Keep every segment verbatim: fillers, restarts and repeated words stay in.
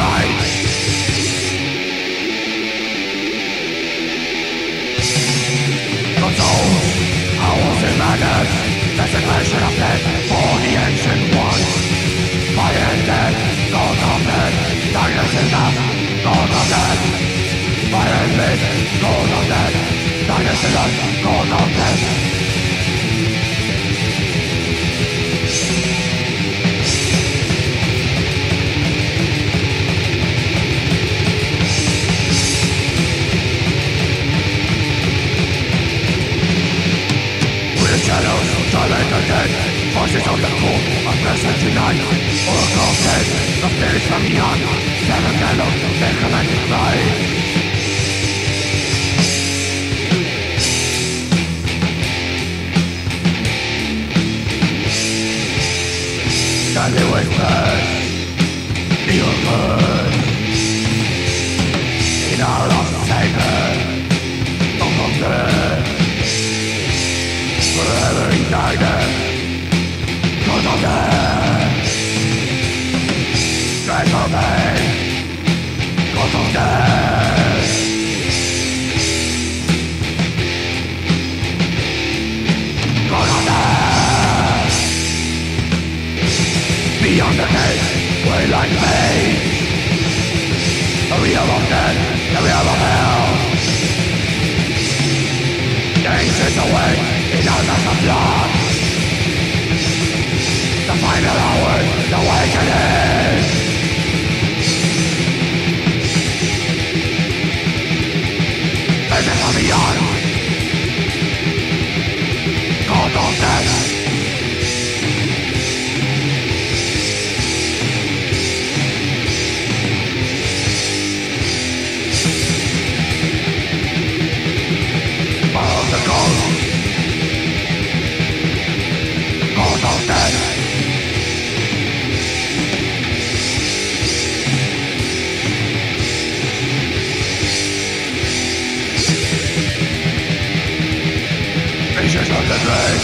night. The soul, owls in madness, desecration of death for the ancient ones. Fire and death, gods of death, darkness in us, gods of death. Fire and mist, gods of death, darkness in us, gods of death. Shadows, torment the dead, forces of the cold, a present tonight. Occult dead, the spirits from beyond, seven candles, necromantic light. Deadly whispers, feel good. In our lost sacred, of death. Forever in darkness, God of death. Strength of pain, God of death. God of death. Beyond the gate, way like pain. The realm of death, the realm of hell. The ancients awake in others of blood. The final hour, the awakening. Vision from beyond, God of death. Follow the ghost. Visions of the grave,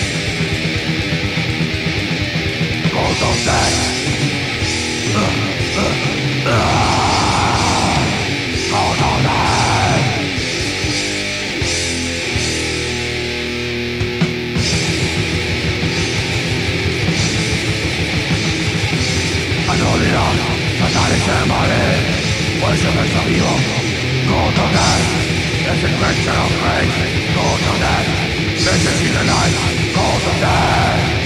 Ghost of death. uh, uh, uh, Ghost of death. Unholy love, satanic ceremony, worshippers of evil, Ghost of death. Desecration of grace, Ghost of death. Visions in the night, Ghost of death.